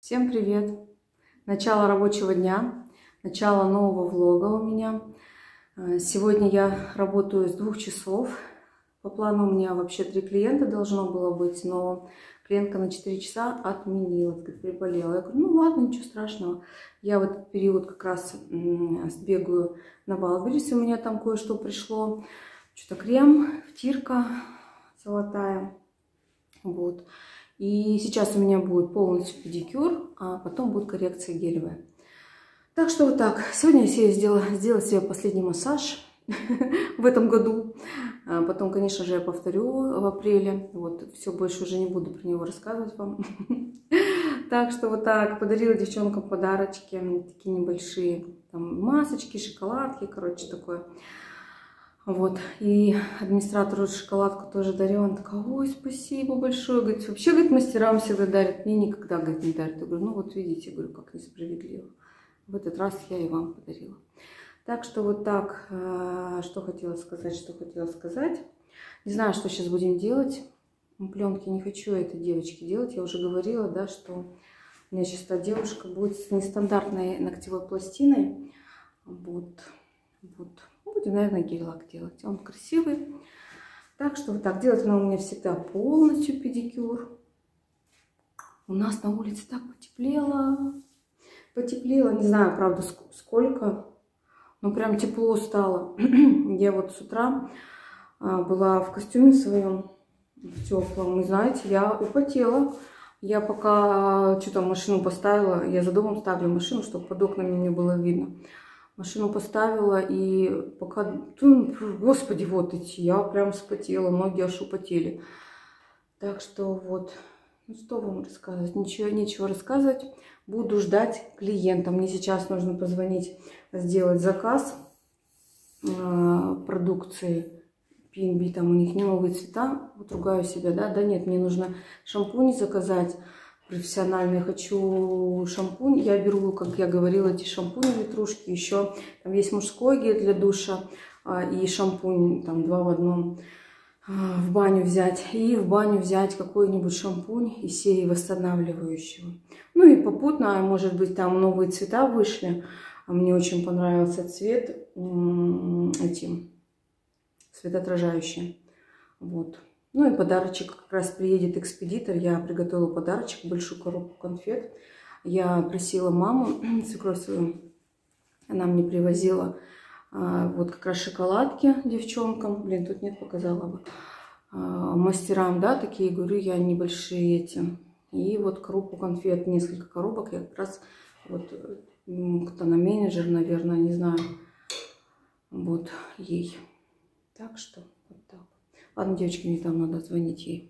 Всем привет! Начало рабочего дня, начало нового влога у меня. Сегодня я работаю с 2 часов. По плану у меня вообще 3 клиента должно было быть, но клиентка на 4 часа отменила, говорит, приболела. Я говорю, ну ладно, ничего страшного. Я в этот период как раз сбегаю на Вайлдберрис, у меня там кое-что пришло. Что-то крем, втирка золотая. Вот. И сейчас у меня будет полностью педикюр, а потом будет коррекция гелевая. Так что вот так. Сегодня я сделала себе последний массаж в этом году. Потом, конечно же, я повторю в апреле. Вот, все, больше уже не буду про него рассказывать вам. Так что вот так. Подарила девчонкам подарочки. Такие небольшие там масочки, шоколадки, короче, такое. Вот, и администратору шоколадку тоже дарила. Она такая, ой, спасибо большое. Говорит, вообще, говорит, мастерам всегда дарят. Мне никогда, говорит, не дарят. Я говорю, ну вот видите, говорю, как несправедливо. В этот раз я и вам подарила. Так что вот так, что хотела сказать. Не знаю, что сейчас будем делать. Пленки не хочу это, девочки, делать. Я уже говорила, да, что у меня сейчас та девушка будет с нестандартной ногтевой пластиной. Вот. Будем, наверное, гель-лак делать. Он красивый. Так что вот так делать. Она у меня всегда полностью педикюр. У нас на улице так потеплело. Не знаю, правда, сколько. Но прям тепло стало. Я вот с утра была в костюме своем, в теплом. И знаете, я употела. Я пока что-то машину поставила. Я за домом ставлю машину, чтобы под окнами мне было видно. Машину поставила, и пока, господи, вот эти, я прям вспотела, ноги аж употели. Так что вот, ну что вам рассказывать, нечего рассказывать. Буду ждать клиента. Мне сейчас нужно позвонить, сделать заказ продукции P&B, там у них не новые цвета, вот ругаю себя, да, нет, мне нужно шампунь заказать. Профессионально хочу шампунь. Я беру, как я говорила, эти шампуни ветрушки. Еще там есть мужской гель для душа и шампунь, там 2 в 1 в баню взять. И в баню взять какой-нибудь шампунь из серии восстанавливающего. Ну и попутно, может быть, там новые цвета вышли. Мне очень понравился цвет, светоотражающий. Вот. Ну и подарочек, как раз приедет экспедитор, я приготовила подарочек, большую коробку конфет. Я просила маму, свекровь свою, она мне привозила вот как раз шоколадки девчонкам. Блин, тут нет, показала бы. Мастерам, да, такие, говорю, я небольшие эти. И вот коробку конфет, несколько коробок, я как раз, вот, кто на менеджер, наверное, не знаю, вот ей. Так что вот так. Ладно, девочки, мне там надо звонить ей.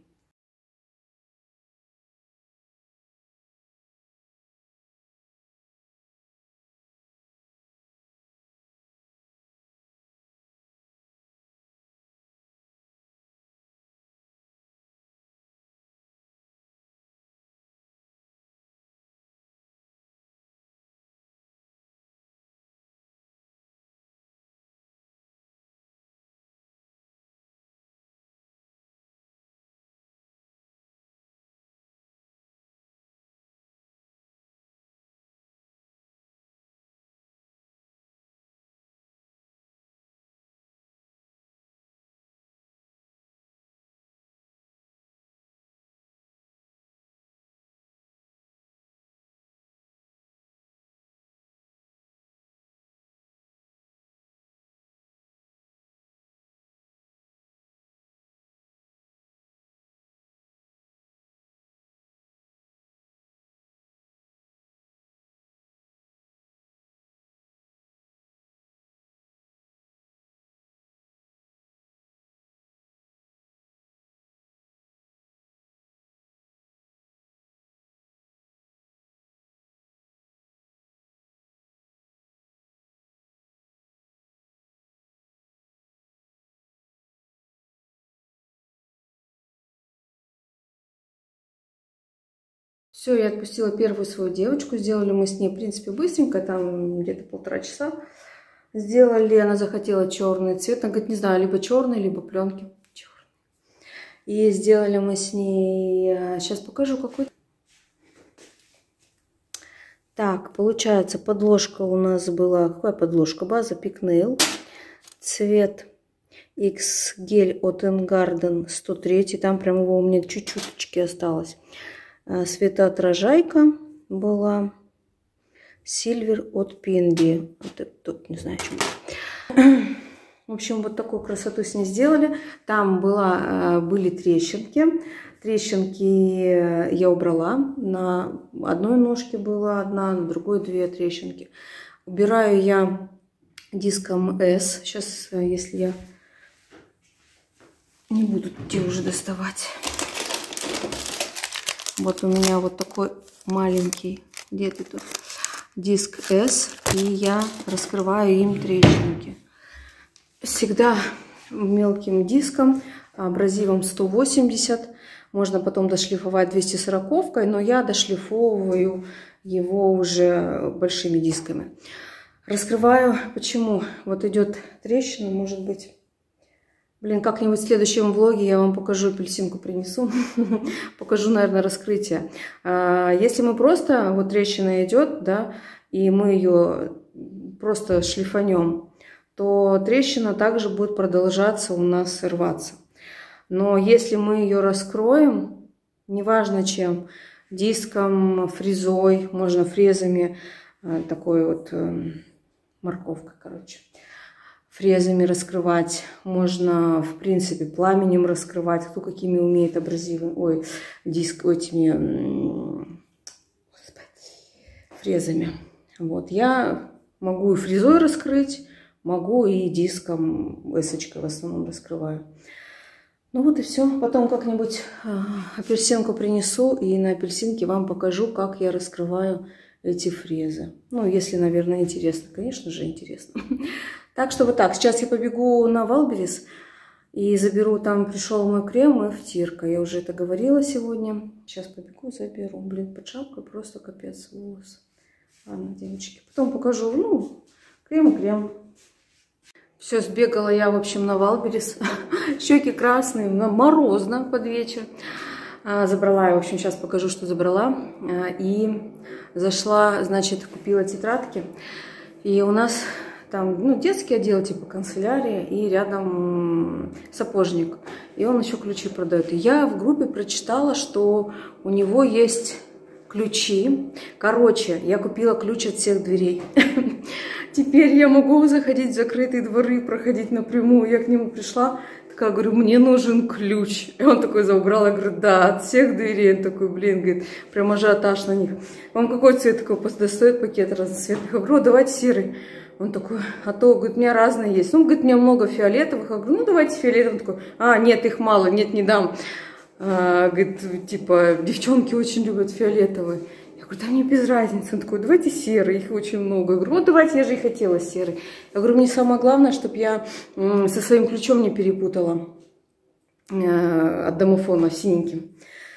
Все, я отпустила первую свою девочку. Сделали мы с ней, в принципе, быстренько, там где-то 1,5 часа. Сделали, она захотела черный цвет. Она говорит, не знаю, либо черный, либо пленки. Черный. И сделали мы с ней, сейчас покажу какой. Так, получается, подложка у нас была... Какая подложка? База Peak Nail. Цвет X гель от Garden 103. Там прям его у меня чуть-чуточки осталось. Светоотражайка была. Сильвер от Пинги. Вот это тут не знаю, что. В общем, вот такую красоту с ней сделали. Там были трещинки. Трещинки я убрала. На одной ножке была одна, на другой 2 трещинки. Убираю я диском S. Сейчас, если я не буду те уже доставать. Вот у меня вот такой маленький, где ты тут, диск S. И я раскрываю им трещинки. Всегда мелким диском, абразивом 180. Можно потом дошлифовать 240-кой, но я дошлифовываю его уже большими дисками. Раскрываю. Почему? Вот идет трещина, может быть. Блин, как-нибудь в следующем влоге я вам покажу, апельсинку принесу. Покажу, наверное, раскрытие. Если мы просто, вот трещина идет, да, и мы ее просто шлифанем, то трещина также будет продолжаться у нас рваться. Но если мы ее раскроем, неважно чем, диском, фрезой, можно фрезами, такой вот морковка, короче, фрезами раскрывать, можно, в принципе, пламенем раскрывать, кто какими умеет абразивы, ой, диск, этими фрезами. Вот, я могу и фрезой раскрыть, могу и диском, эсочкой в основном раскрываю. Ну вот и все. Потом как-нибудь апельсинку принесу и на апельсинке вам покажу, как я раскрываю эти фрезы. Ну, если, наверное, интересно. Конечно же, интересно. Так что вот так. Сейчас я побегу на Валберес и заберу. Там пришел мой крем и втирка. Я уже это говорила сегодня. Сейчас побегу, заберу. Блин, под шапкой просто капец волос. Ладно, девочки. Потом покажу. Ну, крем и крем. Все, сбегала я, в общем, на Валберес. Щеки красные, морозно под вечер. Забрала я, в общем, сейчас покажу, что забрала. И зашла, значит, купила тетрадки. И у нас там, ну, детский отдел, типа канцелярия, и рядом сапожник. И он еще ключи продает. И я в группе прочитала, что у него есть ключи. Короче, я купила ключ от всех дверей. Теперь я могу заходить в закрытые дворы, проходить напрямую. Я к нему пришла, такая, говорю, мне нужен ключ. И он такой заубрал, я говорю, да, от всех дверей. Он такой, блин, говорит, прям ажиотаж на них. Вам какой цвет такой? Достает пакет разноцветных. Я говорю, давайте серый. Он такой, а то, говорит, у меня разные есть. Ну, говорит, у меня много фиолетовых. Я говорю, ну, давайте фиолетовый. Он такой, нет, их мало, нет, не дам. Говорит, типа, девчонки очень любят фиолетовые. Я говорю, да мне без разницы. Он такой, давайте серый, их очень много. Я говорю, вот давайте, я же и хотела серый. Я говорю, мне самое главное, чтобы я со своим ключом не перепутала от домофона синеньким.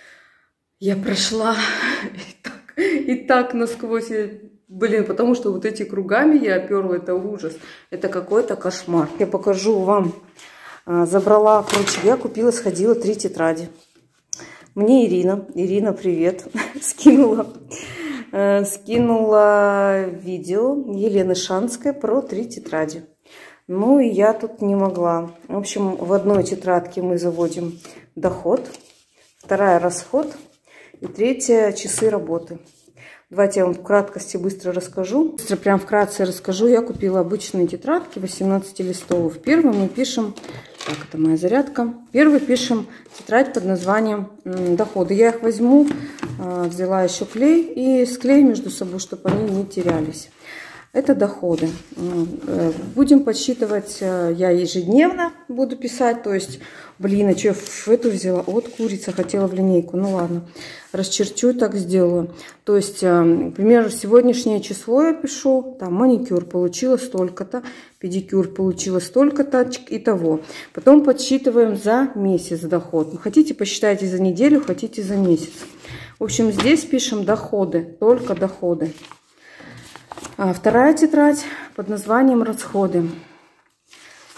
Я прошла и так насквозь, блин, потому что вот эти кругами я оперла, это ужас. Это какой-то кошмар. Я покажу вам. Забрала, короче, я купила, сходила 3 тетради. Мне Ирина, привет, скинула видео Елены Шанской про 3 тетради. Ну и я тут не могла. В общем, в одной тетрадке мы заводим доход, 2 расход и 3 часы работы. Давайте я вам в краткости быстро расскажу. Прям вкратце расскажу. Я купила обычные тетрадки 18-листовые. В первом мы пишем, так, это моя зарядка. Первый пишем тетрадь под названием доходы. Я их возьму, взяла еще клей и склею между собой, чтобы они не терялись. Это доходы. Будем подсчитывать, я ежедневно буду писать, то есть, блин, а что я эту взяла? Вот курица, хотела в линейку, ну ладно, расчерчу, так сделаю. То есть, например, сегодняшнее число я пишу, там, маникюр получила столько-то, педикюр получила столько-то, и того. Потом подсчитываем за месяц доход. Хотите, посчитайте за неделю, хотите за месяц. В общем, здесь пишем доходы, только доходы. Вторая тетрадь под названием расходы.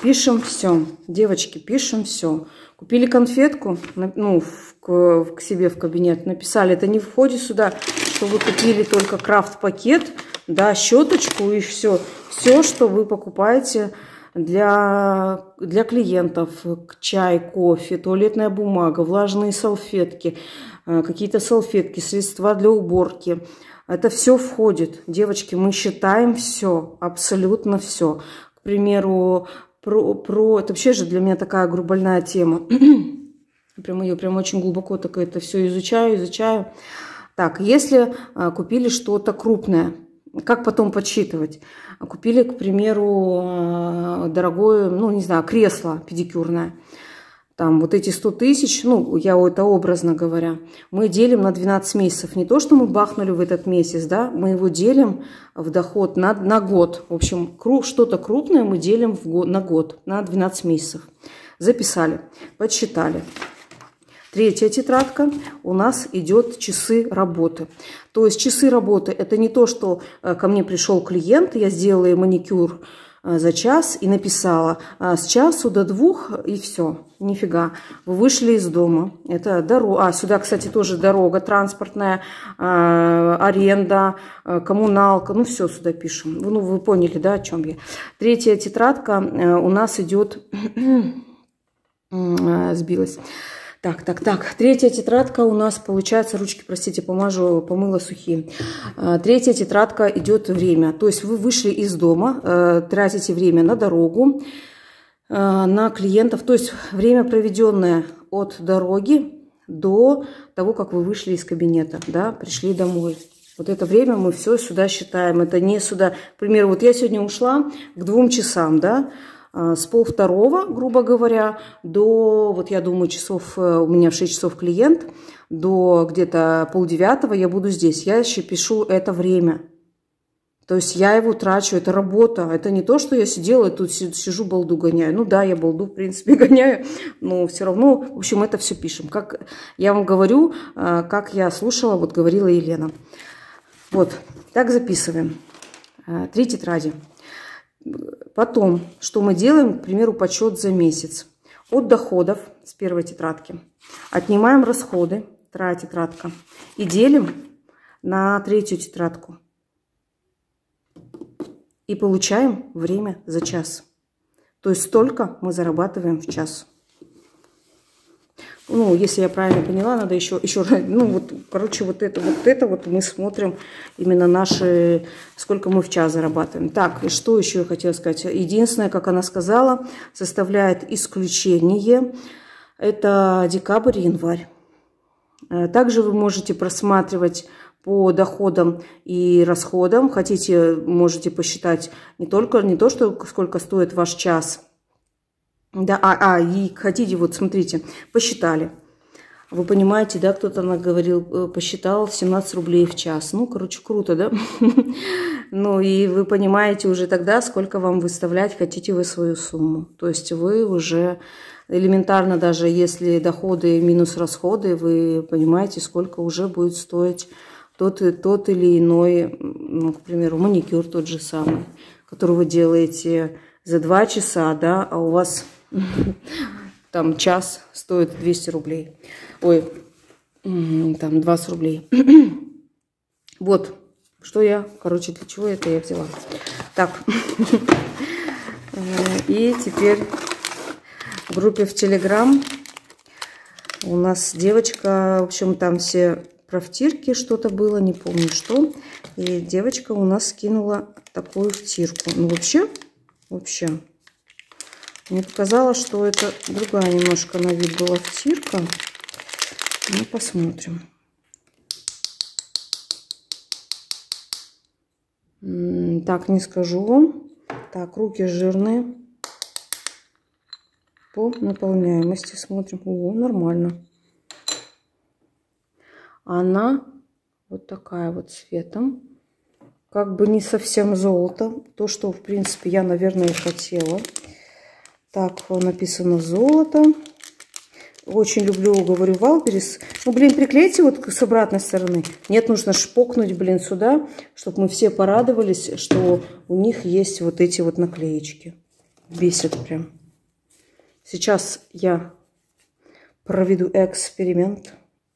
Пишем все. Девочки, пишем все. Купили конфетку, ну, к себе в кабинет, написали, это не входит сюда, что вы купили только крафт-пакет, да, щеточку и все. Все, что вы покупаете для клиентов, чай, кофе, туалетная бумага, влажные салфетки, какие-то салфетки, средства для уборки. Это все входит. Девочки, мы считаем все, абсолютно все. К примеру, это вообще же для меня такая больная тема. Прям ее прям очень глубоко так это все изучаю. Так, если купили что-то крупное, как потом подсчитывать? Купили, к примеру, дорогое, ну, не знаю, кресло педикюрное. Там вот эти 100 тысяч, ну, я это образно говоря, мы делим на 12 месяцев. Не то, что мы бахнули в этот месяц, да, мы его делим в доход на год. В общем, что-то крупное мы делим на год, на 12 месяцев. Записали, подсчитали. Третья тетрадка у нас идет часы работы. То есть часы работы это не то, что ко мне пришел клиент, я сделала ей маникюр за час и написала с часу до 2 и все. Нифига. Вы вышли из дома. Это дорога. Сюда, кстати, тоже дорога транспортная, аренда, коммуналка. Ну, все сюда пишем. Ну, вы поняли, да, о чем я. Третья тетрадка у нас идет... Сбилась. Так. Третья тетрадка у нас получается, ручки, простите, помыла сухие. Третья тетрадка идет время. То есть вы вышли из дома, тратите время на дорогу, на клиентов. То есть время, проведенное от дороги до того, как вы вышли из кабинета, да, пришли домой. Вот это время мы все сюда считаем. Это не сюда. К примеру, вот я сегодня ушла к 2 часам, да, с 1:30, грубо говоря, до, вот я думаю, часов, у меня в 6 часов клиент, до где-то 8:30 я буду здесь. Я еще пишу это время. То есть я его трачу, это работа. Это не то, что я сидела и тут сижу, балду гоняю. Ну да, я балду, в принципе, гоняю, но все равно, в общем, это все пишем. Как я вам говорю, как я слушала, вот говорила Елена. Вот, так записываем. 3 тетради. Потом, что мы делаем, к примеру, подсчет за месяц. От доходов с 1 тетрадки отнимаем расходы, 2 тетрадка, и делим на 3 тетрадку. И получаем время за час. То есть столько мы зарабатываем в час. Ну, если я правильно поняла, надо еще, ну, вот, короче, вот это мы смотрим именно наши, сколько мы в час зарабатываем. Так, и что еще я хотела сказать? Единственное, как она сказала, составляет исключение, это декабрь и январь. Также вы можете просматривать по доходам и расходам. Хотите, можете посчитать не то, что сколько стоит ваш час. Да, и хотите, вот смотрите, посчитали. Вы понимаете, да, кто-то говорил, посчитал 17 рублей в час. Ну, короче, круто, да? Ну, и вы понимаете уже тогда, сколько вам выставлять хотите вы свою сумму. То есть вы уже элементарно, даже если доходы минус расходы, вы понимаете, сколько уже будет стоить тот или иной, ну, к примеру, маникюр тот же самый, который вы делаете за 2 часа, да, а у вас там час стоит 200 рублей. Ой, там 20 рублей. Вот, что я, короче, для чего это я взяла. Так, и теперь в группе в Телеграм у нас девочка, в общем, там все про втирки что-то было, не помню что. И девочка у нас скинула такую втирку. Ну, вообще, мне показалось, что это другая немножко на вид была втирка. Ну, посмотрим. Так, не скажу вам. Так, руки жирные. По наполняемости смотрим. О, нормально. Она вот такая вот цветом. Как бы не совсем золото. То, что, в принципе, я, наверное, и хотела. Так, написано золото. Очень люблю, говорю, Валберес. Ну, блин, приклейте вот с обратной стороны. Нет, нужно шпокнуть, блин, сюда, чтобы мы все порадовались, что у них есть вот эти вот наклеечки. Бесит прям. Сейчас я проведу эксперимент.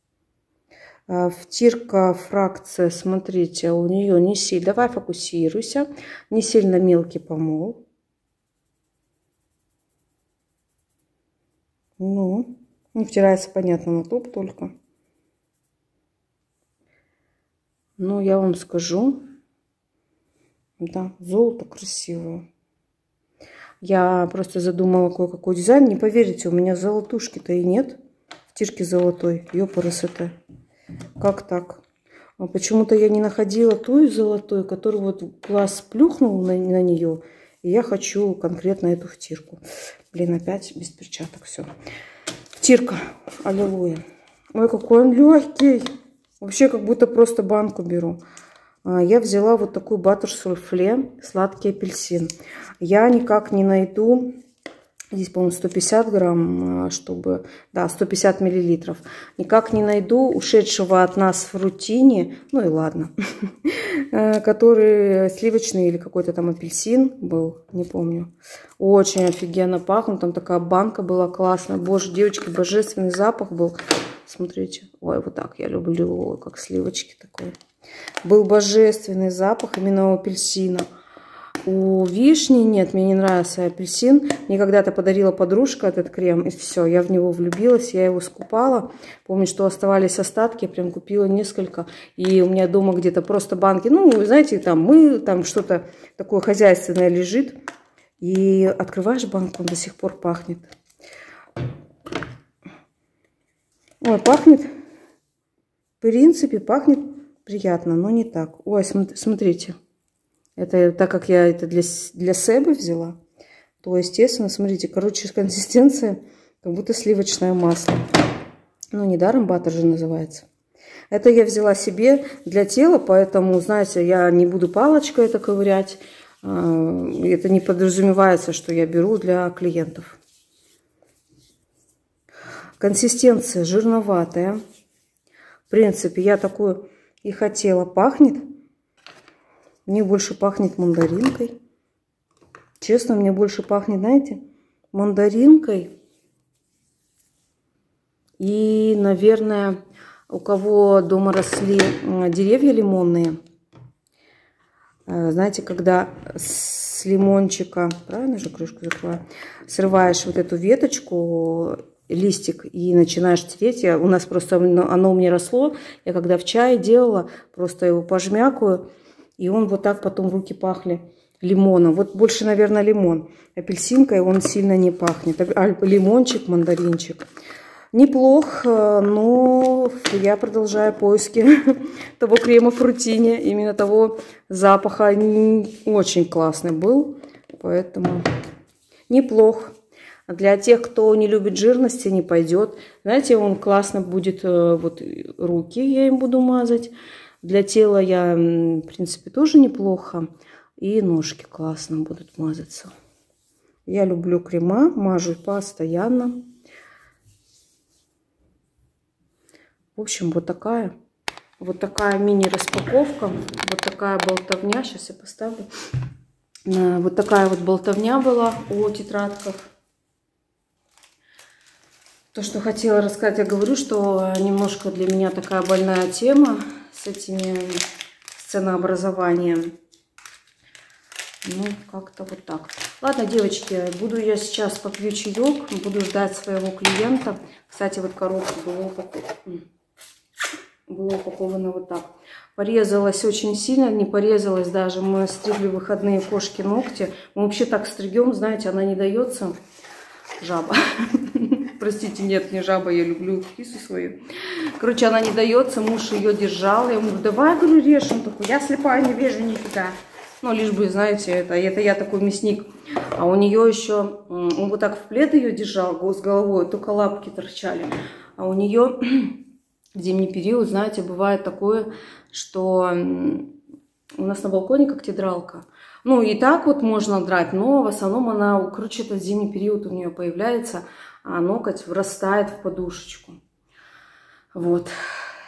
Втирка фракция, смотрите, у нее не сильно. Давай фокусируйся. Не сильно мелкий помол. Ну, не втирается, понятно, на топ только. Но я вам скажу, да, золото красивое. Я просто задумала кое-какой дизайн. Не поверите, у меня золотушки-то и нет. Втирки золотой. Ёпарасоте. Как так? А почему-то я не находила ту золотую, которую вот глаз плюхнул на нее. И я хочу конкретно эту втирку. Блин, опять без перчаток все. Втирка. Аллилуйя. Ой, какой он легкий. Вообще, как будто просто банку беру. Я взяла вот такую баттер-суфле, сладкий апельсин. Я никак не найду, здесь, по-моему, 150 грамм, чтобы, да, 150 миллилитров. Никак не найду ушедшего от нас фрутини, ну и ладно, который сливочный или какой-то там апельсин был, не помню. Очень офигенно пахнет, там такая банка была классная. Боже, девочки, божественный запах был. Смотрите, ой, вот так я люблю, как сливочки такой. Был божественный запах именно у апельсина. У вишни нет, мне не нравился апельсин. Мне когда-то подарила подружка этот крем, и все, я в него влюбилась, я его скупала. Помню, что оставались остатки, я прям купила несколько. И у меня дома где-то просто банки, ну, знаете, там что-то такое хозяйственное лежит. И открываешь банку, он до сих пор пахнет. Ой, пахнет, в принципе, пахнет приятно, но не так. Ой, смотрите, это так как я это для себя взяла, то, естественно, смотрите, короче, консистенция как будто сливочное масло. Ну, недаром баттер же называется. Это я взяла себе для тела, поэтому, знаете, я не буду палочкой это ковырять. Это не подразумевается, что я беру для клиентов. Консистенция жирноватая. В принципе, я такую и хотела. Пахнет. Мне больше пахнет мандаринкой. Честно, мне больше пахнет, знаете, мандаринкой. И, наверное, у кого дома росли деревья лимонные, знаете, когда с лимончика, правильно же крышку закрываю, срываешь вот эту веточку, листик, и начинаешь тереть. У нас просто оно у меня росло. Я когда в чае делала, просто его пожмякаю, и он вот так потом руки пахли лимоном. Вот больше, наверное, лимон. Апельсинкой он сильно не пахнет. Лимончик, мандаринчик. Неплох, но я продолжаю поиски того крема фрутини. Именно того запаха очень классный был. Поэтому неплох. Для тех, кто не любит жирности, не пойдет. Знаете, он классно будет, вот руки я им буду мазать. Для тела я, в принципе, тоже неплохо. И ножки классно будут мазаться. Я люблю крема, мажу постоянно. В общем, вот такая мини-распаковка. Вот такая болтовня. Сейчас я поставлю. Вот такая вот болтовня была о тетрадках. То, что хотела рассказать, я говорю, что немножко для меня такая больная тема с этими ценообразованием. Ну, как-то вот так. Ладно, девочки, буду я сейчас попью чаек, буду ждать своего клиента. Кстати, вот коробка была упакована вот так. Порезалась очень сильно, не порезалась даже. Мы стригли выходные кошки ногти. Мы вообще так стригем, знаете, она не дается. Жаба. Простите, нет, не жаба, я люблю кису свою. Короче, она не дается, муж ее держал. Я ему говорю, давай, говорю, режь. Он такой, я слепая, не вижу нифига. Ну, лишь бы, знаете, это я такой мясник. А у нее еще, он вот так в плед ее держал с головой, только лапки торчали. А у нее в зимний период, знаете, бывает такое, что у нас на балконе когтедралка. Ну, и так вот можно драть, но в основном она, короче, это зимний период у нее появляется, а ноготь врастает в подушечку. Вот.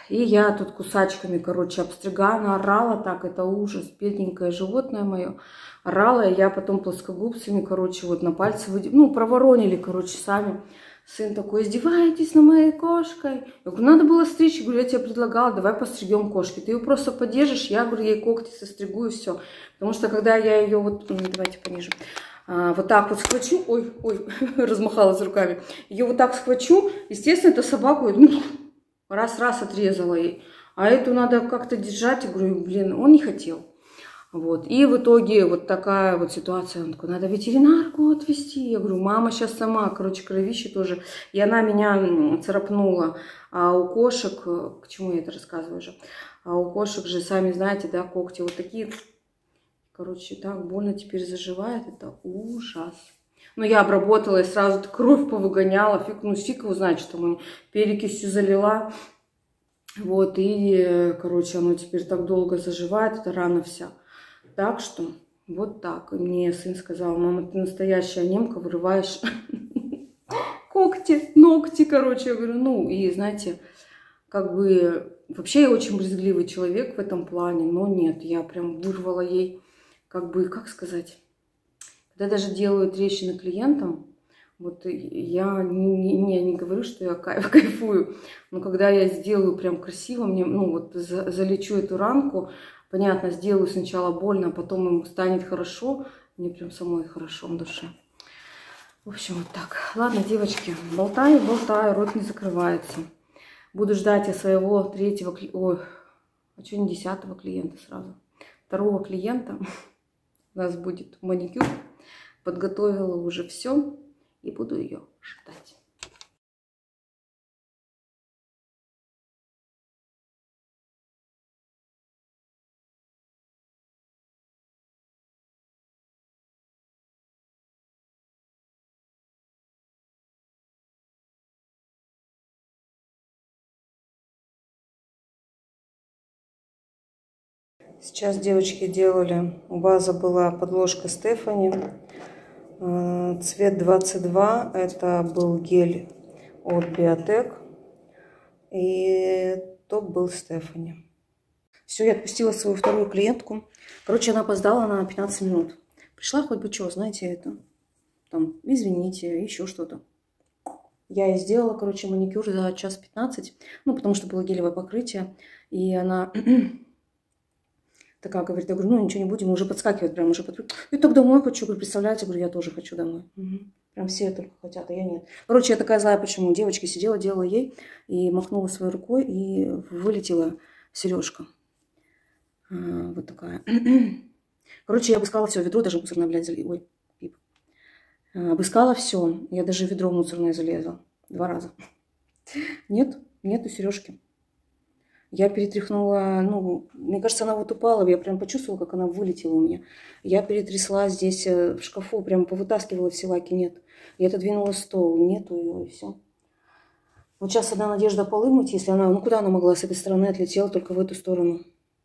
И я тут кусачками, короче, обстригаю. Она орала так, это ужас. Бедненькое животное мое. Орала, и я потом плоскогубцами, короче, вот на пальцы проворонили, короче, сами. Сын такой: издеваетесь над моей кошкой? Я говорю: надо было стричь. Я говорю: я тебе предлагала, давай постригем кошки. Ты ее просто подержишь, я, говорю, ей когти состригу и все. Потому что когда я ее вот, давайте пониже, вот так вот схвачу, ой, размахалась руками, ее вот так схвачу, естественно, эта собака раз-раз отрезала ей. А эту надо как-то держать. Я говорю: блин, он не хотел. Вот. И в итоге вот такая вот ситуация. Он такой: надо ветеринарку отвезти. Я говорю: мама сейчас сама, короче, кровище тоже. И она меня царапнула. А у кошек, к чему я это рассказываю же, а у кошек же, сами знаете, да, когти вот такие. Короче, так больно теперь заживает. Это ужас. Но я обработала и сразу кровь повыгоняла. Фиг его знает, что там перекисью залила. Вот, и, короче, оно теперь так долго заживает, эта рана вся. Так что вот так. И мне сын сказал: мама, ты настоящая немка, вырываешь когти, ногти, короче. Я говорю: ну, и знаете, как бы, вообще я очень брезгливый человек в этом плане, но нет, я прям вырвала ей, как бы, как сказать, когда даже делаю трещины клиентам, вот я не говорю, что я кайфую, но когда я сделаю прям красиво, мне, ну вот залечу эту ранку, понятно, сделаю сначала больно, а потом ему станет хорошо, мне прям самой хорошо в душе. В общем, вот так. Ладно, девочки, болтаю, рот не закрывается. Буду ждать я своего третьего, ой, а что не 10-го клиента сразу? 2-го клиента. У нас будет маникюр. Подготовила уже все и буду ее ждать. Сейчас девочки делали, у базы была подложка Стефани, цвет 22, это был гель от Биотек, и топ был Стефани. Все, я отпустила свою вторую клиентку, короче, она опоздала на 15 минут. Пришла хоть бы что, знаете, это, там, извините, еще что-то. Я ей сделала, короче, маникюр за час 15, ну, потому что было гелевое покрытие, и она... Такая говорит: я говорю: ну ничего не будем, уже подскакивает прям, уже подруг. И так домой хочу, говорю, представляете, говорю, я тоже хочу домой. Угу. Прям все только хотят, а я нет. Короче, я такая злая, почему? Девочки сидела, делала ей, и махнула своей рукой, и вылетела сережка. Вот такая. Короче, я обыскала все, ведро даже мусорное, блядь, залезла. Ой, пип. Обыскала все, я даже в ведро мусорное залезла 2 раза. Нету сережки. Я перетряхнула, ну, мне кажется, она вот упала, я прям почувствовала, как она вылетела у меня. Я перетрясла здесь в шкафу, прям повытаскивала все лаки, нет. Я отодвинула стол, нету ее, и все. Вот сейчас одна надежда полы мыть, если она, ну куда она могла, с этой стороны отлетела, только в эту сторону.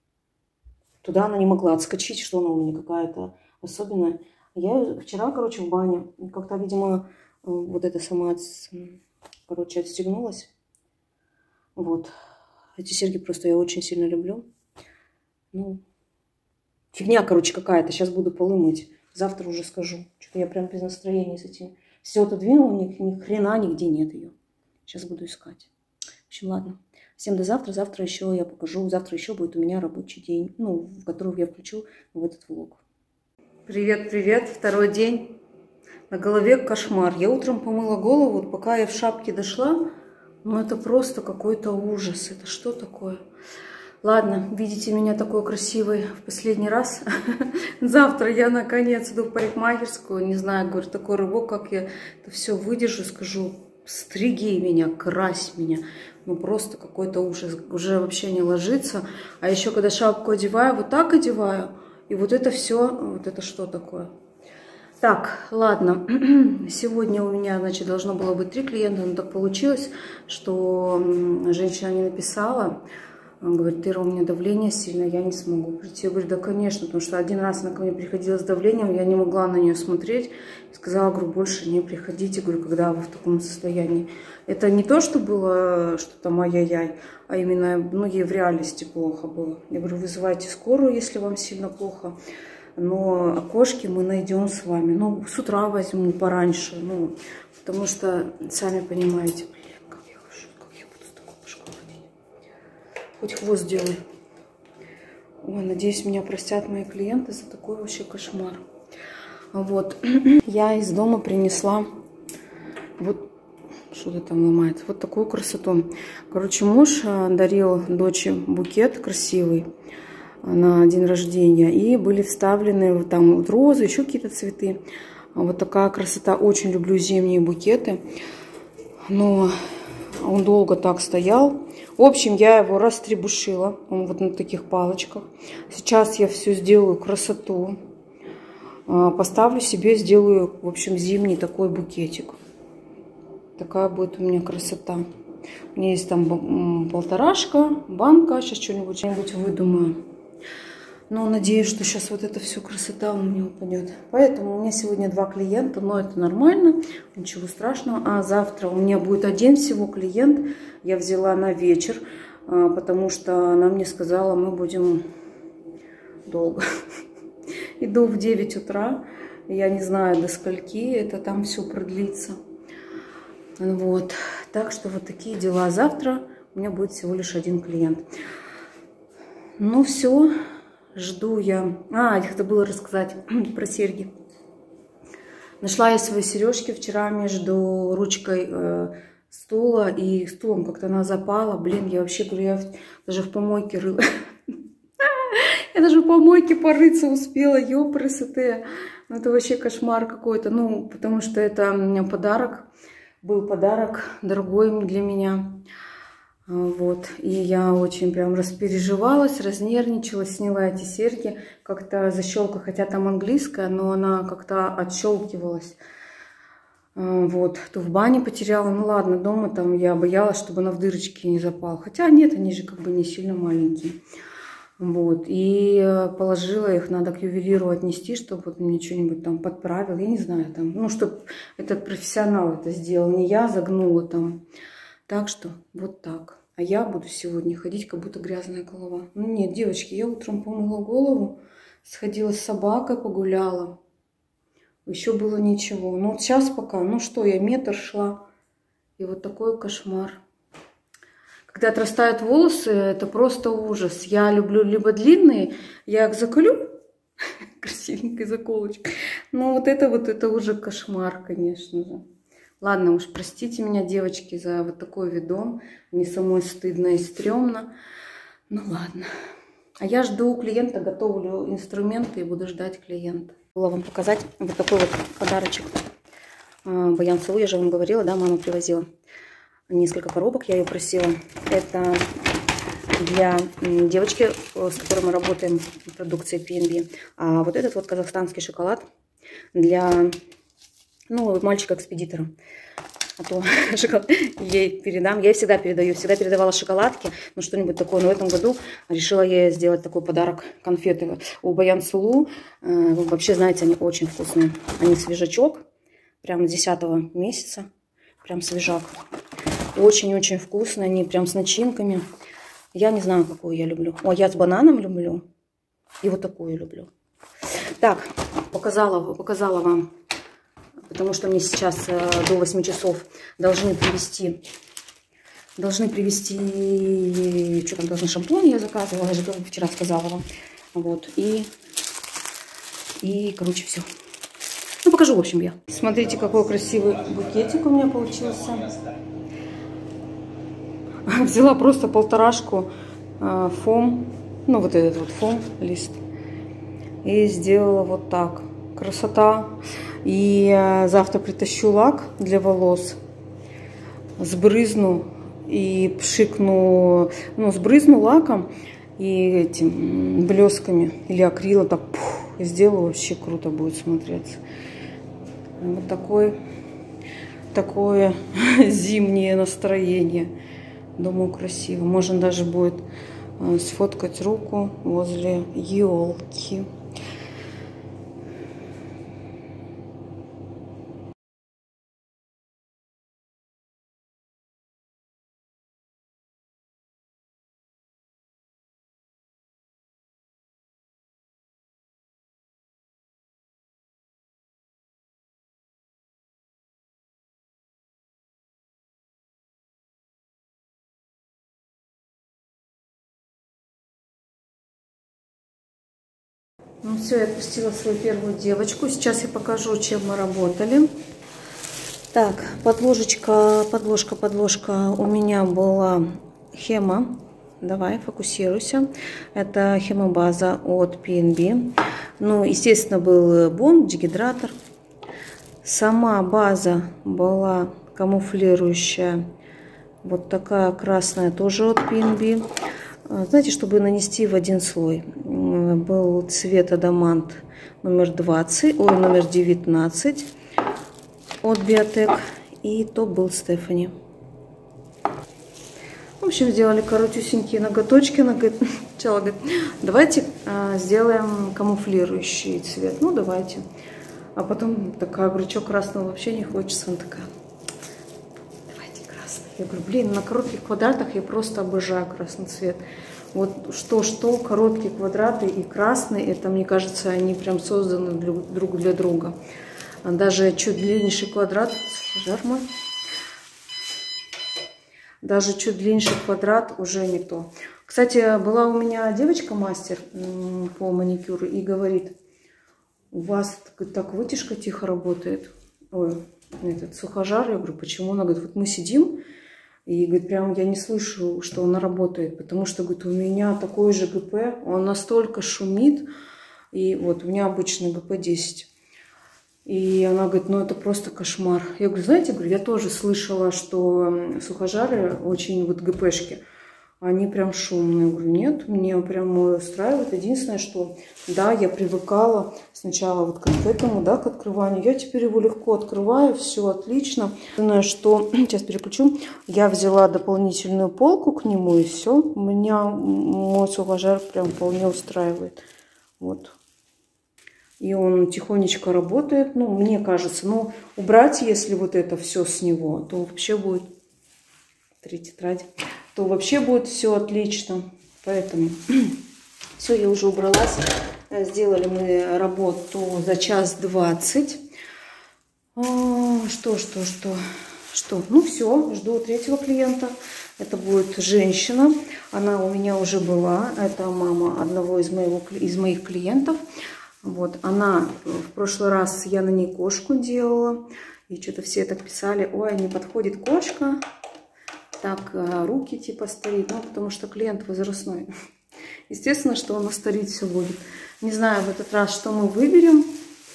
Туда она не могла отскочить, что она у меня какая-то особенная. Я вчера, короче, в бане, как-то, видимо, вот это сама, короче, отстегнулась. Вот. Эти серьги просто я очень сильно люблю. Ну, фигня, короче, какая-то. Сейчас буду полы мыть. Завтра уже скажу. Что-то я прям без настроения с этим. Все отодвинула, ни хрена нигде нет ее. Сейчас буду искать. В общем, ладно. Всем до завтра. Завтра еще я покажу. Завтра еще будет у меня рабочий день, ну, в который я включу в этот влог. Привет, привет. Второй день. На голове кошмар. Я утром помыла голову. Вот пока я в шапке дошла. Ну, это просто какой-то ужас. Это что такое? Ладно, видите меня такой красивой в последний раз. Завтра я наконец иду в парикмахерскую. Не знаю, говорю, такой рывок, как я это все выдержу. Скажу: стриги меня, крась меня. Ну, просто какой-то ужас. Уже вообще не ложится. А еще, когда шапку одеваю, вот так одеваю. И вот это все, вот это что такое? Так, ладно, сегодня у меня, значит, должно было быть 3 клиента, но так получилось, что женщина не написала. Он говорит: Ира, у меня давление сильное, я не смогу прийти. Я говорю: да, конечно, потому что один раз она ко мне приходила с давлением, я не могла на нее смотреть. Сказала, говорю, больше не приходите, говорю, когда вы в таком состоянии. Это не то, что было что-то ай-яй-яй, а именно, ну, ей в реальности плохо было. Я говорю: вызывайте скорую, если вам сильно плохо, но окошки мы найдем с вами. Ну, с утра возьму пораньше, ну, потому что, сами понимаете, блин, как я буду с такой башкой ходить. Хоть хвост делай. Ой, надеюсь, меня простят мои клиенты за такой вообще кошмар. Вот, я из дома принесла вот, что-то там ломается, вот такую красоту. Короче, муж дарил дочери букет красивый на день рождения. И были вставлены там вот розы, еще какие-то цветы. Вот такая красота. Очень люблю зимние букеты. Но он долго так стоял. В общем, я его растребушила. Он вот на таких палочках. Сейчас я все сделаю красоту. Поставлю себе, сделаю, в общем, зимний такой букетик. Такая будет у меня красота. У меня есть там полторашка, банка. Сейчас что-нибудь выдумаю. Но надеюсь, что сейчас вот эта вся красота у меня упадет. Поэтому у меня сегодня 2 клиента, но это нормально, ничего страшного. А завтра у меня будет 1 всего клиент. Я взяла на вечер, потому что она мне сказала, мы будем долго. Иду в 9 утра, я не знаю, до скольки это там все продлится. Вот, так что вот такие дела. Завтра у меня будет всего лишь 1 клиент. Ну все, жду я. Я забыла рассказать про серьги. Нашла я свои сережки вчера между ручкой стула и стулом. Как-то она запала. Блин, я вообще говорю, я даже в помойке рыла. Я даже в помойке порыться успела, ёпресоте. Ну, это вообще кошмар какой-то. Ну, потому что это у меня подарок. Был подарок дорогой для меня. Вот. И я очень прям распереживалась, разнервничалась, сняла эти серьги. Как-то защелка, хотя там английская, но она как-то отщелкивалась. Вот. То в бане потеряла. Ну ладно, дома там я боялась, чтобы она в дырочки не запала. Хотя нет, они же как бы не сильно маленькие. Вот, и положила их, надо к ювелиру отнести, чтобы вот мне что-нибудь там подправил, я не знаю, там, ну, чтобы этот профессионал это сделал, не я загнула там. Так что вот так. А я буду сегодня ходить, как будто грязная голова. Ну нет, девочки, я утром помыла голову, сходила с собакой, погуляла. Еще было ничего. Ну вот сейчас пока, ну что, я метр шла, и вот такой кошмар. Когда отрастают волосы, это просто ужас. Я люблю либо длинные, я их заколю, красивенькой заколочкой. Но вот это уже кошмар, конечно же. Ладно уж, простите меня, девочки, за вот такой видон. Мне самой стыдно и стрёмно. Ну ладно. А я жду клиента, готовлю инструменты и буду ждать клиента. Была вам показать вот такой вот подарочек. Баян Сулу, я же вам говорила, да, мама привозила. Несколько коробок, я ее просила. Это для девочки, с которой мы работаем в продукции PNB. А вот этот вот казахстанский шоколад для, ну, мальчика-экспедитора. А то шоколад ей передам. Я ей всегда передаю, всегда передавала шоколадки, ну что-нибудь такое. Но в этом году решила ей сделать такой подарок, конфеты. У Баян Сулу, вообще, знаете, они очень вкусные. Они свежачок, прям с 10-го месяца, прям свежак. Очень-очень вкусные, они прям с начинками. Я не знаю, какую я люблю. О, я с бананом люблю. И вот такую люблю. Так, показала вам. Потому что мне сейчас до 8 часов должны привезти. Что там должны, шампунь я заказывала. Я же вчера сказала вам. Вот. И короче, все. Ну, покажу, в общем, я. Смотрите, какой красивый букетик у меня получился. Взяла просто полторашку фом, ну вот этот вот фом, лист, и сделала вот так. Красота. И завтра притащу лак для волос, сбрызну и пшикну, ну, сбрызну лаком и этим блесками или акрилом, так сделаю, вообще круто будет смотреться. Вот такое зимнее настроение. Думаю, красиво. Можно даже будет сфоткать руку возле елки. Ну все, я отпустила свою первую девочку. Сейчас я покажу, чем мы работали. Так, подложка у меня была Хема. Давай, фокусируйся. Это хемобаза от PNB. Ну, естественно, был бонд, дегидратор. Сама база была камуфлирующая. Вот такая красная, тоже от PNB. Знаете, чтобы нанести в один слой. Был цвет адамант номер 20, номер 19 от Биотек. И топ был Стефани. В общем, сделали коротюсенькие ноготочки. Сначала говорит, давайте сделаем камуфлирующий цвет. Ну, давайте. А потом такая, говорю, что красного вообще не хочется. Она такая, давайте красный. Я говорю, блин, на коротких квадратах я просто обожаю красный цвет. Вот что, короткие квадраты и красный, это, мне кажется, они прям созданы друг для друга. А даже чуть длиннейший квадрат, жар мой, даже чуть длиннейший квадрат уже не то. Кстати, была у меня девочка-мастер по маникюру и говорит, у вас так вытяжка тихо работает. Ой, этот сухожар. Я говорю, почему? Она говорит, вот мы сидим, и говорит, прям я не слышу, что она работает, потому что, говорит, у меня такой же ГП, он настолько шумит, и вот у меня обычный ГП 10. И она говорит, ну это просто кошмар. Я говорю, знаете, говорю, я тоже слышала, что сухожары очень вот ГПшки, они прям шумные. Я говорю, нет, мне прям устраивает. Единственное, что, да, я привыкала сначала вот к этому, да, к открыванию. Я теперь его легко открываю, все отлично. Единственное, что, сейчас переключу, я взяла дополнительную полку к нему, и все. Меня мой сухожар прям вполне устраивает. Вот. И он тихонечко работает, ну, мне кажется. Но убрать, если вот это все с него, то вообще будет... 3 тетради. То вообще будет все отлично. Поэтому все, я уже убралась. Сделали мы работу за 1:20. Что? Ну все, жду 3-го клиента. Это будет женщина. Она у меня уже была. Это мама одного из моих клиентов. Вот, она в прошлый раз, я на ней кошку делала. И что-то все так писали, ой, не подходит кошка. Так, руки типа старит, ну, потому что клиент возрастной. Естественно, что он старит все будет. Не знаю в этот раз, что мы выберем.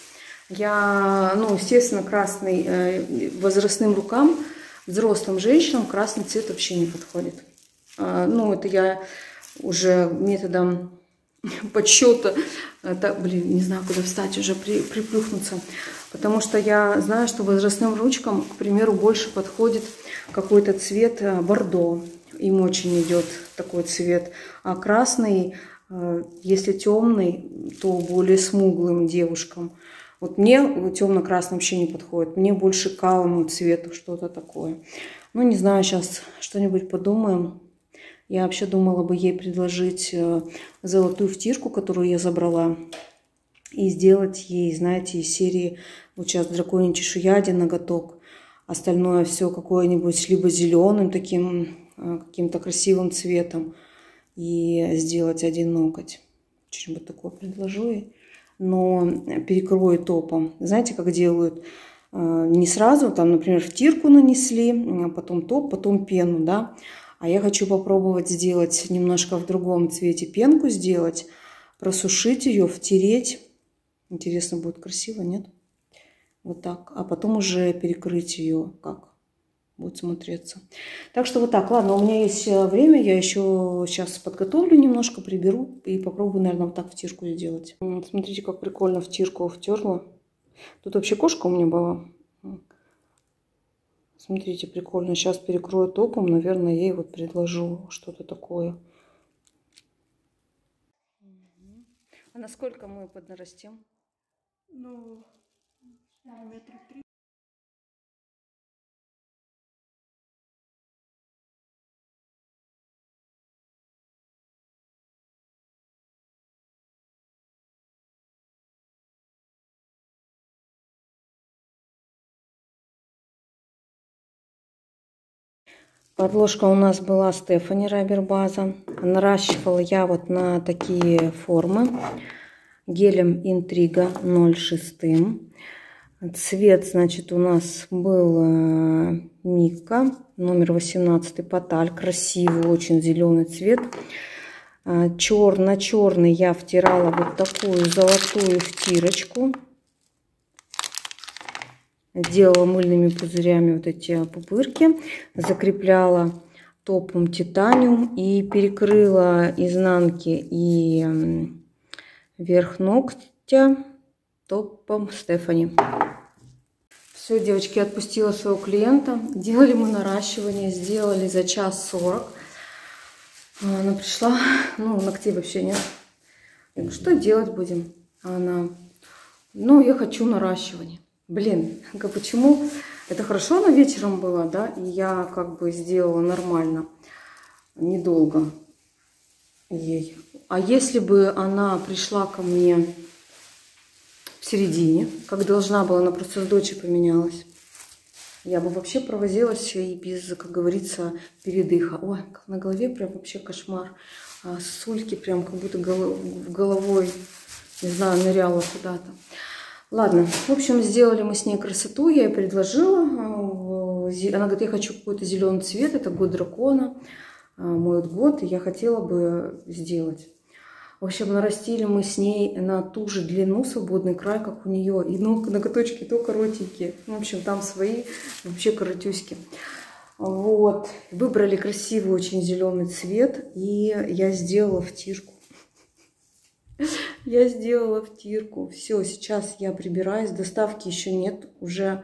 Я, ну, естественно, красный возрастным рукам, взрослым женщинам красный цвет вообще не подходит. Ну, это я уже методом подсчета, блин, не знаю, куда встать, уже приплюхнуться. Потому что я знаю, что возрастным ручкам, к примеру, больше подходит какой-то цвет бордо. Им очень идет такой цвет. А красный, если темный, то более смуглым девушкам. Вот мне темно-красный вообще не подходит. Мне больше к алому цвету что-то такое. Ну, не знаю, сейчас что-нибудь подумаем. Я вообще думала бы ей предложить золотую втирку, которую я забрала. И сделать ей, знаете, из серии вот сейчас драконья чешуя, один ноготок. Остальное все какое-нибудь либо зеленым таким каким-то красивым цветом. И сделать один ноготь. Что-нибудь такое предложу ей. Но перекрою топом. Знаете, как делают? Не сразу, там, например, втирку нанесли, а потом топ, потом пену, да. А я хочу попробовать сделать немножко в другом цвете пенку сделать, просушить ее, втереть. Интересно, будет красиво, нет? Вот так. А потом уже перекрыть ее, как будет смотреться. Так что вот так. Ладно, у меня есть время. Я еще сейчас подготовлю немножко, приберу и попробую, наверное, вот так втирку сделать. Смотрите, как прикольно втирку втерла. Тут вообще кошка у меня была. Смотрите, прикольно. Сейчас перекрою топом. Наверное, я ей вот предложу что-то такое. А насколько мы поднарастим? Ну, метра 3. Подложка у нас была Стефани Райбер база. Наращивала я вот на такие формы гелем Интрига 06. Цвет, значит, у нас был Мика, номер 18 Паталь. Красивый, очень зеленый цвет. Черно-черный я втирала вот такую золотую втирочку. Делала мыльными пузырями вот эти пупырки. Закрепляла топом титаниум и перекрыла изнанки и верх ногтя топом Стефани. Все, девочки, отпустила своего клиента. Делали мы наращивание, сделали за 1:40. Она пришла, ну, ногтей вообще нет. Я говорю, что делать будем? Она, ну, я хочу наращивание. Блин, почему? Это хорошо, она вечером была, да, и я как бы сделала нормально, недолго ей. А если бы она пришла ко мне в середине, как должна была, она просто с дочей поменялась, я бы вообще провозилась и без, как говорится, передыха. Ой, на голове прям вообще кошмар. Сульки прям как будто головой, не знаю, ныряла куда-то. Ладно, в общем, сделали мы с ней красоту, я ей предложила. Она говорит, я хочу какой-то зеленый цвет, это год дракона, мой год, и я хотела бы сделать. В общем, нарастили мы с ней на ту же длину, свободный край, как у нее. И ноготочки то коротенькие. В общем, там свои, вообще коротюськи. Вот. Выбрали красивый очень зеленый цвет. И я сделала втирку. Я сделала втирку. Все, сейчас я прибираюсь. Доставки еще нет. Уже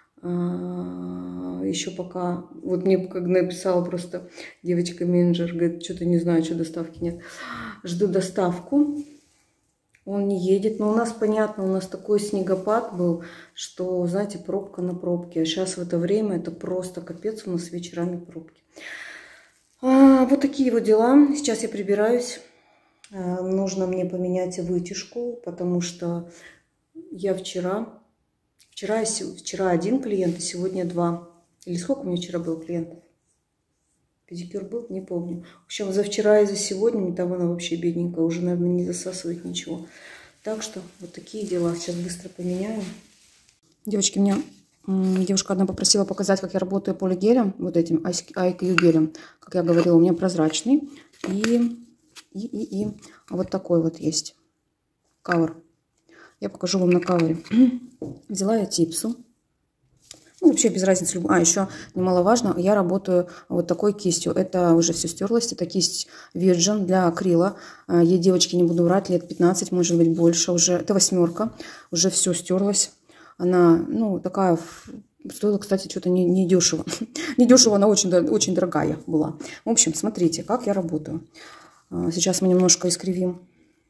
еще пока... Вот мне как написала просто девочка-менеджер. Говорит, что-то не знаю, что доставки нет. Жду доставку. Он не едет. Но у нас, понятно, у нас такой снегопад был, что, знаете, пробка на пробке. А сейчас в это время это просто капец. У нас вечерами пробки. Вот такие вот дела. Сейчас я прибираюсь. Нужно мне поменять вытяжку, потому что я вчера один клиент, и сегодня 2. Или сколько у меня вчера было клиентов? Педикюр был? Не помню. В общем, за вчера и за сегодня там она вообще бедненькая, уже, наверное, не засасывает ничего. Так что вот такие дела. Сейчас быстро поменяем. Девочки, меня девушка одна попросила показать, как я работаю полигелем, вот этим IQ гелем. Как я говорила, у меня прозрачный. И вот такой вот есть кавер. Я покажу вам на кавере. Взяла я типсу. Ну, вообще без разницы. Еще немаловажно, я работаю вот такой кистью. Это уже все стерлось. Это кисть Virgin для акрила. Ей, девочки, не буду врать, лет 15, может быть больше уже. Это 8. Уже все стерлось. Она, ну, такая... Стоила, кстати, что-то не дешево. Не дешево, она очень дорогая была. В общем, смотрите, как я работаю. Сейчас мы немножко искривим.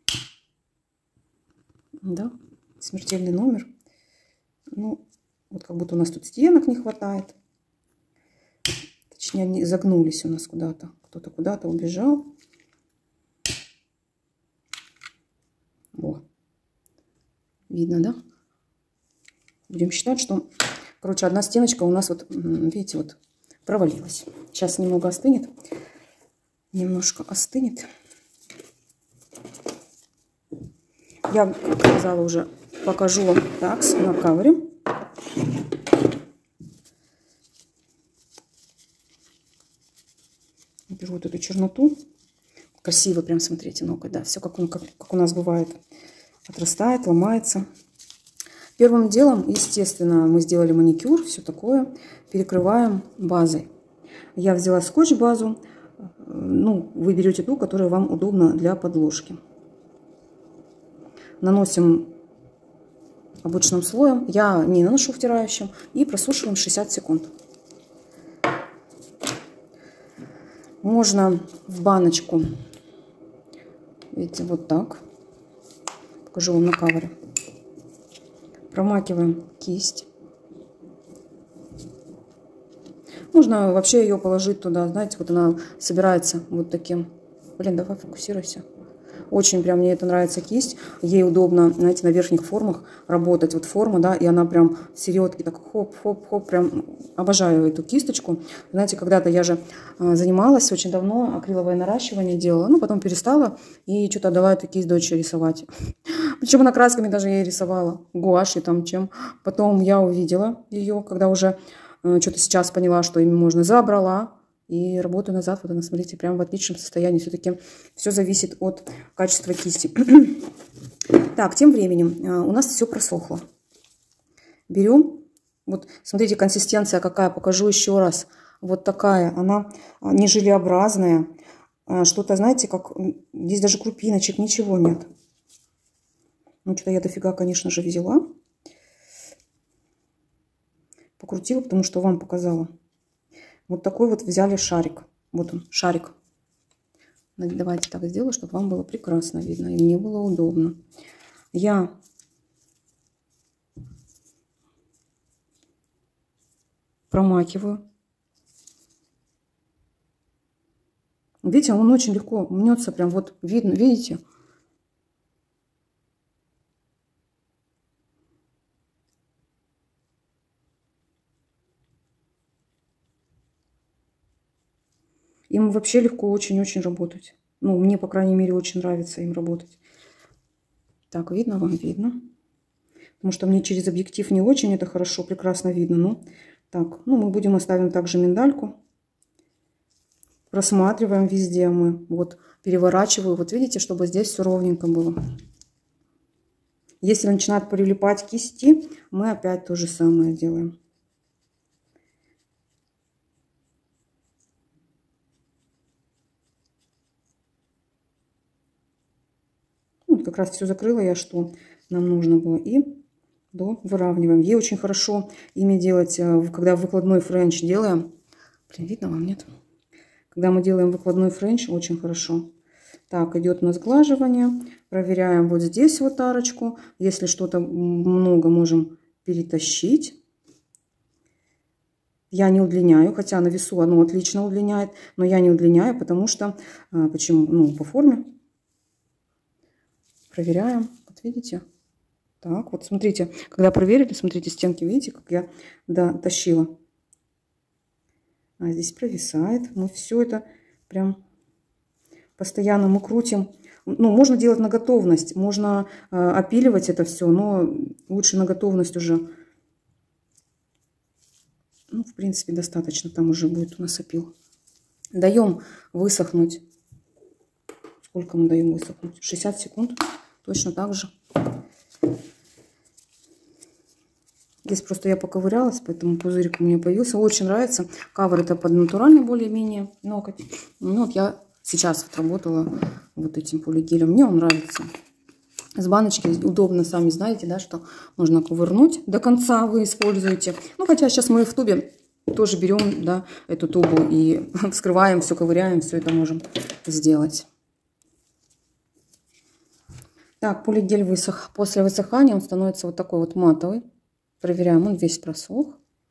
Да, смертельный номер. Ну, вот как будто у нас тут стенок не хватает. Точнее, они загнулись у нас куда-то. Кто-то куда-то убежал. Во. Видно, да? Будем считать, что... Короче, одна стеночка у нас вот, видите, вот провалилась. Сейчас немного остынет. Немножко остынет. Я, как сказала, уже покажу вам так на кавере. Беру вот эту черноту. Красиво прям, смотрите, ноготь, да. Все как у нас бывает. Отрастает, ломается. Первым делом, естественно, мы сделали маникюр, все такое. Перекрываем базой. Я взяла скотч-базу. Ну, вы берете ту, которая вам удобна для подложки. Наносим обычным слоем. Я не наношу втирающим. И просушиваем 60 секунд. Можно в баночку, видите, вот так. покажу вам на кавере. Промакиваем кисть. Можно вообще ее положить туда, знаете, вот она собирается вот таким. Блин, давай фокусируйся. Очень прям мне это нравится кисть. Ей удобно, знаете, на верхних формах работать. Вот форма, да, и она прям в середке так хоп-хоп-хоп. Прям обожаю эту кисточку. Знаете, когда-то я же занималась очень давно, акриловое наращивание делала. Ну, потом перестала и что-то отдала эту кисть дочери рисовать. Причем она красками даже ей рисовала. Гуашью там чем. Потом я увидела ее, когда уже что-то сейчас поняла, что ими можно, забрала. И работаю назад, вот она, смотрите, прям в отличном состоянии. Все-таки все зависит от качества кисти. Так, тем временем у нас все просохло. Берем, вот смотрите, консистенция какая, покажу еще раз. Вот такая, она не желеобразная. Что-то, знаете, как здесь даже крупиночек, ничего нет. Ну, что-то я дофига, конечно же, взяла. Покрутила, потому что вам показала. Вот такой вот взяли шарик. Вот он, шарик. Давайте так сделаю, чтобы вам было прекрасно видно. И мне было удобно. Я промакиваю. Видите, он очень легко мнется. Прям вот видно, видите? Им вообще легко очень-очень работать. Ну, мне, по крайней мере, очень нравится им работать. Так, видно вам? Видно. Потому что мне через объектив не очень это хорошо, прекрасно видно. Ну, так, ну, мы будем оставим также миндальку. Просматриваем везде мы. Вот, переворачиваю. Вот видите, чтобы здесь все ровненько было. Если начинают прилипать кисти, мы опять то же самое делаем. Как раз все закрыла я, что нам нужно было. И выравниваем. Ей очень хорошо ими делать, когда выкладной френч делаем. Блин, видно вам, нет? Когда мы делаем выкладной френч, очень хорошо. Так, идет у нас сглаживание. Проверяем вот здесь вот арочку. Если что-то много, можем перетащить. Я не удлиняю, хотя на весу оно отлично удлиняет. Но я не удлиняю, потому что, почему? Ну, по форме. Проверяем. Вот видите? Так, вот смотрите. Когда проверили, смотрите, стенки, видите, как я дотащила. А здесь провисает. Мы все это прям постоянно мы крутим. Ну, можно делать на готовность. Можно опиливать это все, но лучше на готовность уже. Ну, в принципе, достаточно. Там уже будет у нас опил. Даем высохнуть. Сколько мы даем высохнуть? 60 секунд. Точно так же. Здесь просто я поковырялась, поэтому пузырик у меня появился. Очень нравится. Кавер это под натуральный более-менее ноготь. Ну, вот я сейчас вот работала вот этим полигелем. Мне он нравится. С баночки удобно, сами знаете, да, что можно ковырнуть до конца, вы используете. Ну, хотя сейчас мы в тубе тоже берем, да, эту тубу и вскрываем, все ковыряем, все это можем сделать. Так, полигель высох. После высыхания он становится вот такой вот матовый. Проверяем, он весь просох.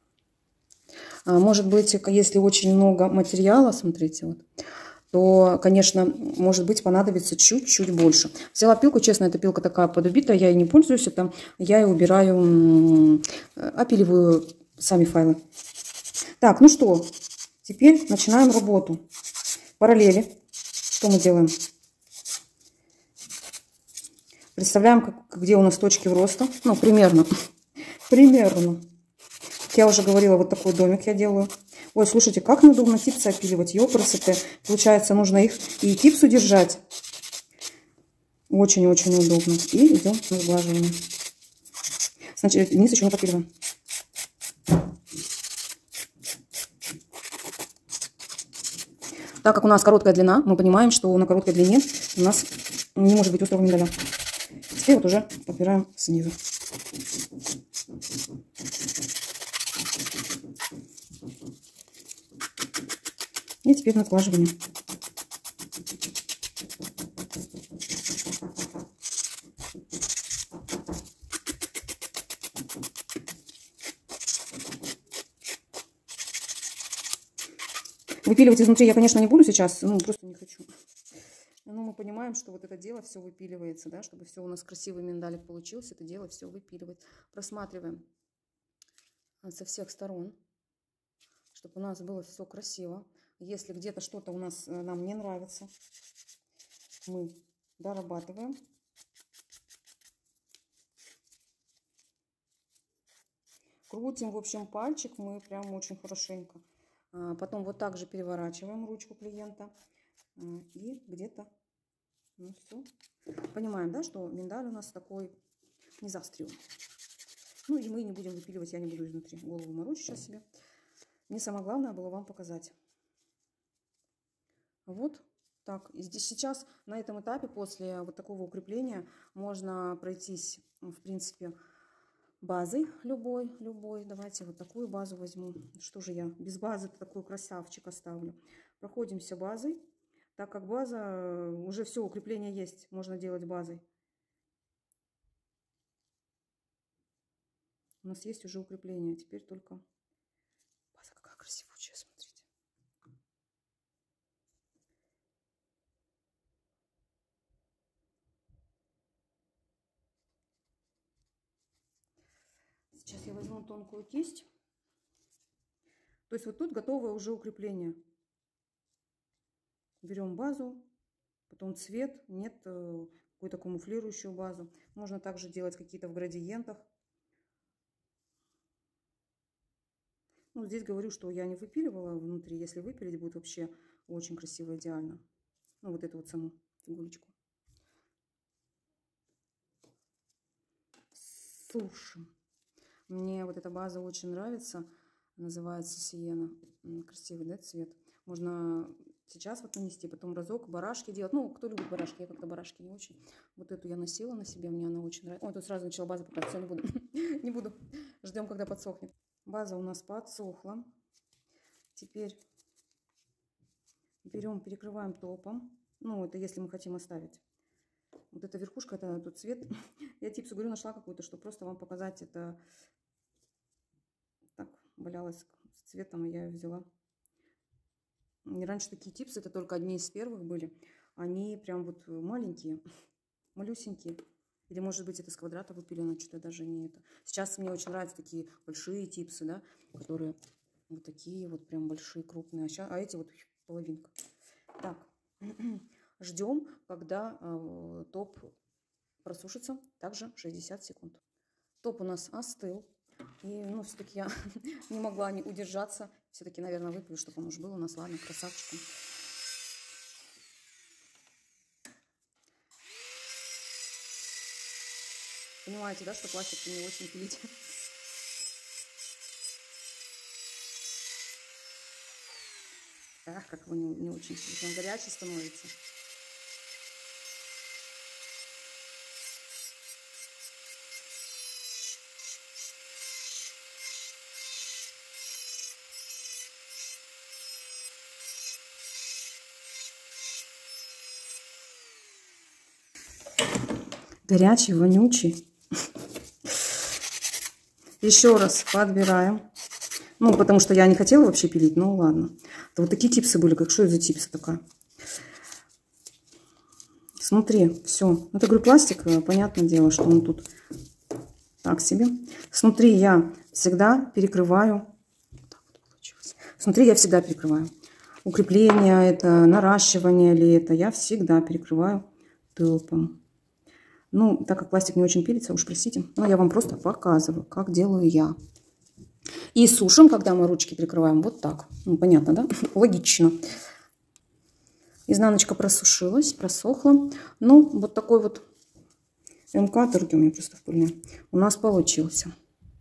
Может быть, если очень много материала, смотрите, вот, то, конечно, может быть, понадобится чуть-чуть больше. Взяла пилку, честно, эта пилка такая подубитая, я ей не пользуюсь, это я и убираю, опиливаю сами файлы. Так, ну что, теперь начинаем работу. Параллели. Что мы делаем? Представляем, где у нас точки роста. Ну, примерно. Примерно. Как я уже говорила, вот такой домик я делаю. Ой, слушайте, как неудобно типсы опиливать. Ёпрст, получается, нужно их и типсу держать. Очень-очень удобно. И идем на сглаживание. Сначала низ еще не подпиливаем. Так как у нас короткая длина, мы понимаем, что на короткой длине у нас не может быть острого миндаля. Теперь вот уже подбираем снизу. И теперь на сглаживание. Выпиливать изнутри я, конечно, не буду сейчас, ну, просто не хочу. Но мы понимаем, что вот это дело все выпиливается, да, чтобы все у нас красивый миндалик получился, это дело все выпиливать. Просматриваем со всех сторон, чтобы у нас было все красиво. Если где-то что-то у нас нам не нравится, мы дорабатываем. Крутим, в общем, пальчик мы прям очень хорошенько. Потом вот так же переворачиваем ручку клиента. И где-то, ну все. Понимаем, да, что миндаль у нас такой не заостренный. Ну и мы не будем выпиливать, я не буду изнутри голову морочить сейчас себе. Мне самое главное было вам показать. Вот так. И здесь сейчас на этом этапе после вот такого укрепления можно пройтись, в принципе, базой любой. Давайте вот такую базу возьму. Что же я без базы такой красавчик оставлю. Проходимся базой. Так как база, уже все, укрепление есть, можно делать базой. У нас есть уже укрепление, теперь только база какая красивая, смотрите. Сейчас я возьму тонкую кисть. То есть вот тут готовое уже укрепление. Берем базу, потом цвет, нет какую-то камуфлирующую базу. Можно также делать какие-то в градиентах. Ну, здесь говорю, что я не выпиливала внутри. Если выпилить, будет вообще очень красиво, идеально. Ну, вот эту вот саму фигурочку. Сушим. Мне вот эта база очень нравится. Называется Сиена. Красивый, да, цвет. Можно сейчас вот нанести, потом разок барашки делать. Ну, кто любит барашки, я как-то барашки не очень. Вот эту я носила на себе, мне она очень нравится. Ой, тут сразу начала база показывать, все, не буду. Не буду. Ждем, когда подсохнет. База у нас подсохла. Теперь берем, перекрываем топом. Ну, это если мы хотим оставить. Вот эта верхушка, это тут цвет. Я типсу, говорю, нашла какую-то, чтобы просто вам показать. Это так валялась с цветом, и я ее взяла. И раньше такие типсы, это только одни из первых были. Они прям вот маленькие, малюсенькие. Или, может быть, это с квадрата выпилено, что-то даже не это. Сейчас мне очень нравятся такие большие типсы, да, которые вот такие вот прям большие, крупные. А эти вот половинка. Так, ждем, когда топ просушится, также 60 секунд. Топ у нас остыл. И, ну, все-таки я не могла не удержаться. Все-таки, наверное, выпью, чтобы он уж был у нас, ладно, красавчиком. Понимаете, да, что пластик не очень пилить. Эх, как его не очень пилить. Он горячий становится. Горячий, вонючий. Еще раз подбираем. Ну, потому что я не хотела вообще пилить, ну ладно. Это вот такие типсы были, как что это за типсы такая? Смотри, все. Это, говорю, пластик, понятное дело, что он тут так себе. Снутри я всегда перекрываю. Так вот получилось. Снутри я всегда перекрываю. Укрепление это, наращивание ли это, я всегда перекрываю топом. Ну, так как пластик не очень пилится, уж простите, но я вам просто показываю, как делаю я. И сушим, когда мы ручки прикрываем, вот так. Ну, понятно, да? Логично. Изнаночка просушилась, просохла. Ну, вот такой вот МК, руки у меня просто в пыльне, у нас получился.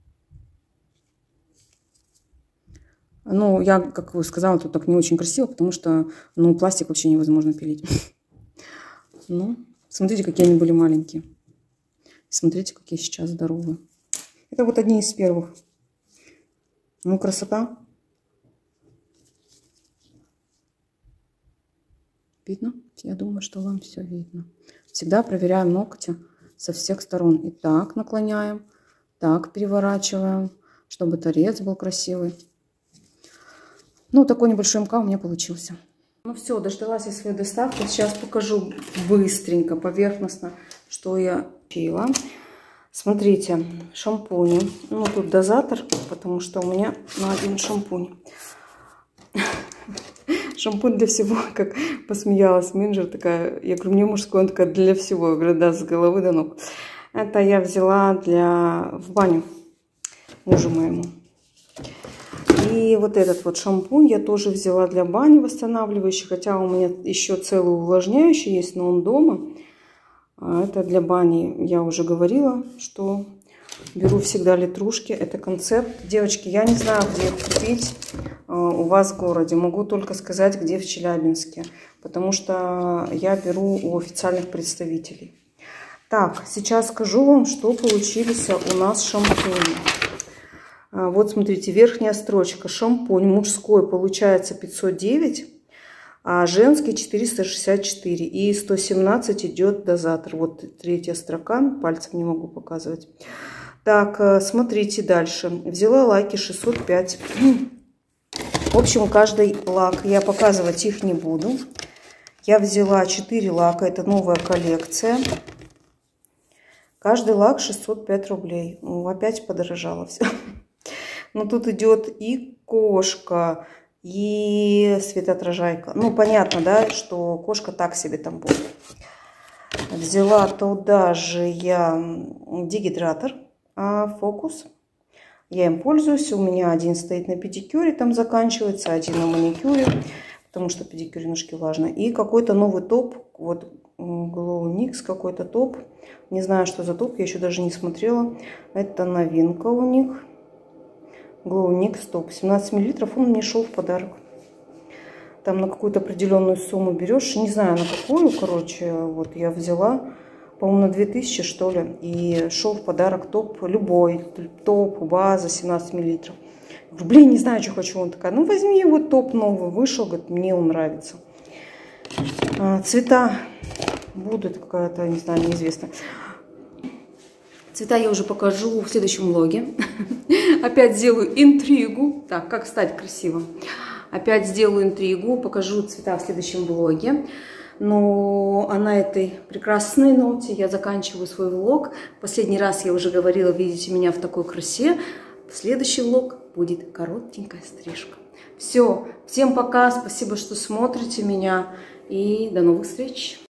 Ну, я, как вы сказала, тут так не очень красиво, потому что, ну, пластик вообще невозможно пилить. Ну, смотрите, какие они были маленькие. Смотрите, какие сейчас здоровые. Это вот одни из первых. Ну, красота. Видно? Я думаю, что вам все видно. Всегда проверяем ногти со всех сторон. И так наклоняем, так переворачиваем, чтобы торец был красивый. Ну, такой небольшой МК у меня получился. Ну все, дождалась я своей доставки. Сейчас покажу быстренько, поверхностно, что я купила. Смотрите, шампуни. Ну, тут дозатор, потому что у меня на один шампунь. Шампунь для всего, как посмеялась менеджер такая. Я говорю, мне мужской, он такая, для всего. Я говорю, да, с головы до ног. Это я взяла в баню мужу моему. И вот этот вот шампунь я тоже взяла для бани восстанавливающий. Хотя у меня еще целый увлажняющий есть, но он дома. Это для бани, я уже говорила, что беру всегда литрушки. Это концепт. Девочки, я не знаю, где их купить у вас в городе. Могу только сказать, где в Челябинске. Потому что я беру у официальных представителей. Так, сейчас скажу вам, что получились у нас шампуни. Вот смотрите, верхняя строчка. Шампунь мужской получается 509. А женский 464 и 117 идет дозатор. Вот третья строка, пальцем не могу показывать. Так, смотрите дальше. Взяла лаки 605. В общем, каждый лак, я показывать их не буду. Я взяла 4 лака, это новая коллекция. Каждый лак 605 рублей. Ну, опять подорожало все. Но тут идет и кошка, и светоотражайка. Ну, понятно, да, что кошка так себе там будет. Взяла туда же я дегидратор Фокус. Я им пользуюсь. У меня один стоит на педикюре, там заканчивается, один на маникюре, потому что педикюр немножко влажно. И какой-то новый топ, вот Glow NYX какой-то топ. Не знаю, что за топ, я еще даже не смотрела. Это новинка у них. Glow NYX топ 17 мл, он мне шел в подарок. Там на какую-то определенную сумму берешь, не знаю на какую, короче, вот я взяла, по-моему, на 2000 что ли, и шел в подарок топ, любой топ, база 17 мл. Говорю, блин, не знаю, что хочу. Он такая, ну возьми его, топ новый, вышел, говорит, мне он нравится. Цвета будут какая-то, не знаю, неизвестно. Цвета я уже покажу в следующем влоге. Опять сделаю интригу. Так, как стать красивым. Опять сделаю интригу, покажу цвета в следующем влоге. Но на этой прекрасной ноте я заканчиваю свой влог. Последний раз я уже говорила, видите меня в такой красе. Следующий влог будет коротенькая стрижка. Все, всем пока, спасибо, что смотрите меня. И до новых встреч.